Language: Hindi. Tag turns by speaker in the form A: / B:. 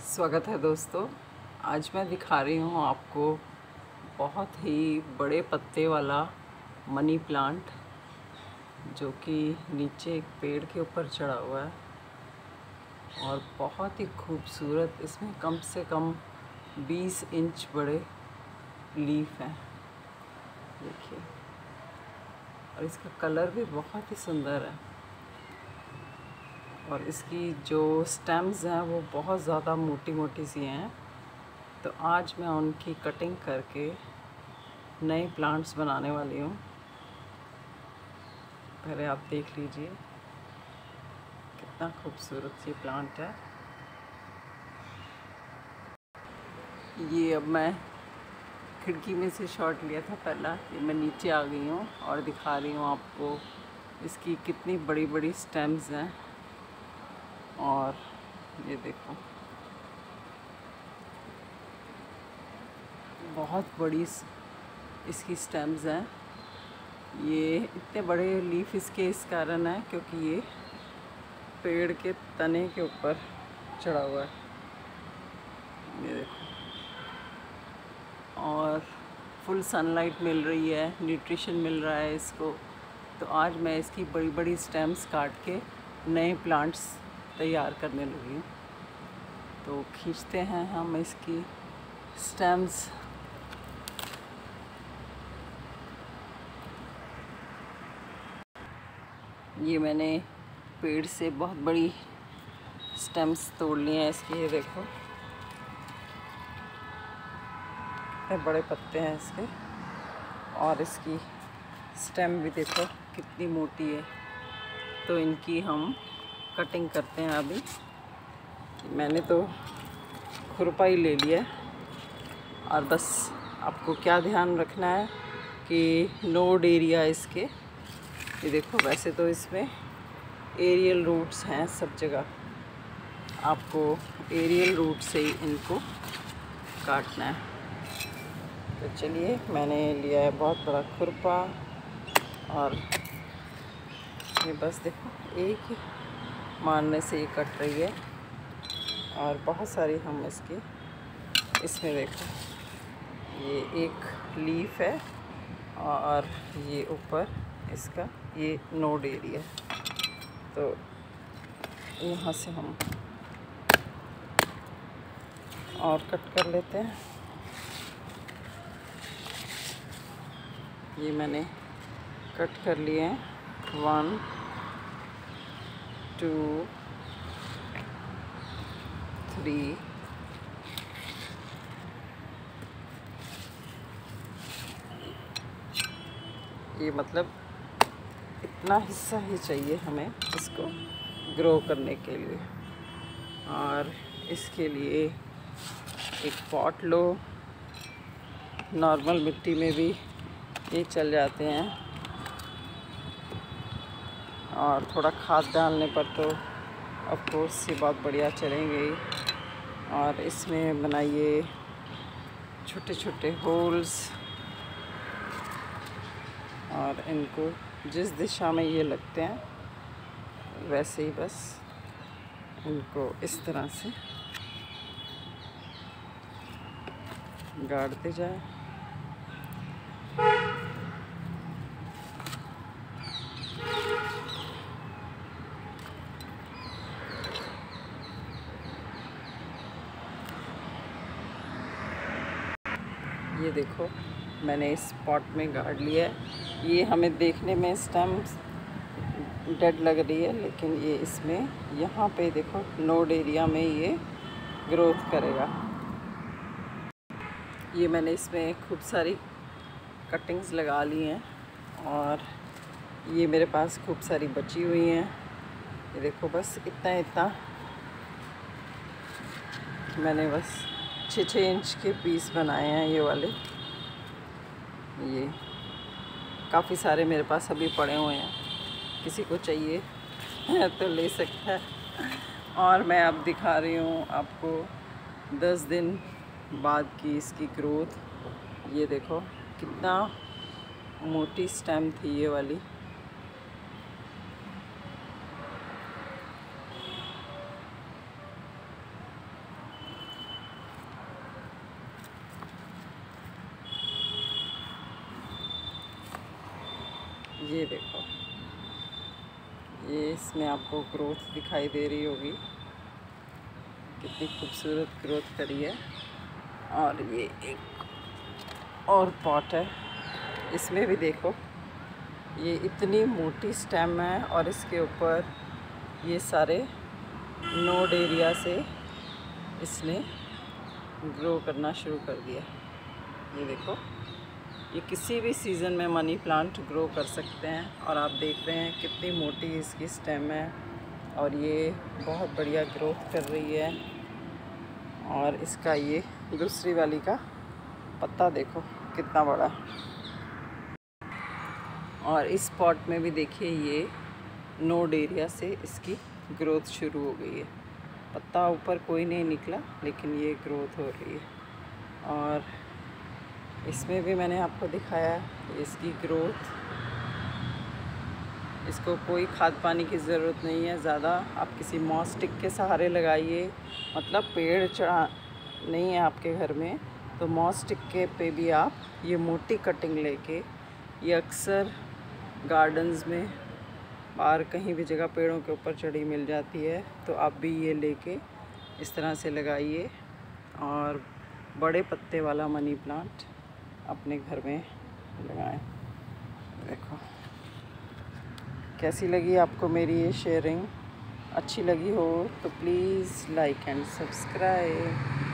A: स्वागत है दोस्तों। आज मैं दिखा रही हूँ आपको बहुत ही बड़े पत्ते वाला मनी प्लांट, जो कि नीचे एक पेड़ के ऊपर चढ़ा हुआ है और बहुत ही खूबसूरत। इसमें कम से कम 20 इंच बड़े लीफ हैं, देखिए। और इसका कलर भी बहुत ही सुंदर है और इसकी जो स्टेम्स हैं वो बहुत ज़्यादा मोटी मोटी सी हैं। तो आज मैं उनकी कटिंग करके नए प्लांट्स बनाने वाली हूँ। पहले आप देख लीजिए कितना खूबसूरत ये प्लांट है। ये अब मैं खिड़की में से शॉट लिया था पहला। ये मैं नीचे आ गई हूँ और दिखा रही हूँ आपको इसकी कितनी बड़ी बड़ी स्टेम्स हैं। और ये देखो, बहुत बड़ी इसकी स्टेम्स हैं। ये इतने बड़े लीफ इसके इस कारण है क्योंकि ये पेड़ के तने के ऊपर चढ़ा हुआ है, ये देखो। और फुल सनलाइट मिल रही है, न्यूट्रिशन मिल रहा है इसको। तो आज मैं इसकी बड़ी बड़ी स्टेम्स काट के नए प्लांट्स तैयार करने लगी हूँ। तो खींचते हैं हम इसकी स्टेम्स। ये मैंने पेड़ से बहुत बड़ी स्टेम्स तोड़ लिए हैं इसके, ये देखो कितने बड़े पत्ते हैं इसके। और इसकी स्टेम भी देखो कितनी मोटी है। तो इनकी हम कटिंग करते हैं अभी। मैंने तो खुरपा ही ले लिया और बस आपको क्या ध्यान रखना है कि नोड एरिया इसके, ये देखो। वैसे तो इसमें एरियल रूट्स हैं सब जगह, आपको एरियल रूट से ही इनको काटना है। तो चलिए, मैंने लिया है बहुत बड़ा खुरपा और ये बस देखो एक ही मारने से ये कट रही है। और बहुत सारी हम इसमें देखो, ये एक लीफ है और ये ऊपर इसका ये नोड एरिया। तो यहाँ से हम और कट कर लेते हैं। ये मैंने कट कर लिए हैं 1 2 3 ये मतलब इतना हिस्सा ही चाहिए हमें इसको ग्रो करने के लिए। और इसके लिए एक पॉट लो, नॉर्मल मिट्टी में भी ये चल जाते हैं। और थोड़ा खाद डालने पर तो ऑफ कोर्स ये बहुत बढ़िया चलेंगे ही। और इसमें बनाइए छोटे छोटे होल्स और इनको जिस दिशा में ये लगते हैं वैसे ही बस इनको इस तरह से गाड़ते जाए। ये देखो, मैंने इस पॉट में गाड़ लिया है। ये हमें देखने में स्टेम्स डेड लग रही है, लेकिन ये इसमें यहाँ पे देखो नोड एरिया में ये ग्रोथ करेगा। ये मैंने इसमें खूब सारी कटिंग्स लगा ली हैं और ये मेरे पास खूब सारी बची हुई हैं। ये देखो, बस इतना इतना मैंने बस 6-6 इंच के पीस बनाए हैं ये वाले। ये काफ़ी सारे मेरे पास अभी पड़े हुए हैं, किसी को चाहिए तो ले सकता है। और मैं अब दिखा रही हूँ आपको 10 दिन बाद की इसकी ग्रोथ। ये देखो कितना मोटी स्टेम थी ये वाली। ये देखो, ये इसमें आपको ग्रोथ दिखाई दे रही होगी, कितनी खूबसूरत ग्रोथ करी है। और ये एक और पॉट है, इसमें भी देखो ये इतनी मोटी स्टेम है और इसके ऊपर ये सारे नोड एरिया से इसने ग्रो करना शुरू कर दिया। ये देखो, ये किसी भी सीज़न में मनी प्लांट ग्रो कर सकते हैं। और आप देख रहे हैं कितनी मोटी इसकी स्टेम है और ये बहुत बढ़िया ग्रोथ कर रही है। और इसका ये दूसरी वाली का पत्ता देखो कितना बड़ा है। और इस पॉट में भी देखिए ये नोड एरिया से इसकी ग्रोथ शुरू हो गई है। पत्ता ऊपर कोई नहीं निकला, लेकिन ये ग्रोथ हो रही है। और इसमें भी मैंने आपको दिखाया इसकी ग्रोथ। इसको कोई खाद पानी की ज़रूरत नहीं है ज़्यादा। आप किसी मॉस स्टिक के सहारे लगाइए, मतलब पेड़ चढ़ा नहीं है आपके घर में तो मॉस स्टिक के पे भी आप ये मोटी कटिंग लेके, ये अक्सर गार्डन्स में बाहर कहीं भी जगह पेड़ों के ऊपर चढ़ी मिल जाती है, तो आप भी ये लेके इस तरह से लगाइए और बड़े पत्ते वाला मनी प्लांट अपने घर में लगाएं। देखो कैसी लगी आपको मेरी ये शेयरिंग। अच्छी लगी हो तो प्लीज़ लाइक एंड सब्सक्राइब।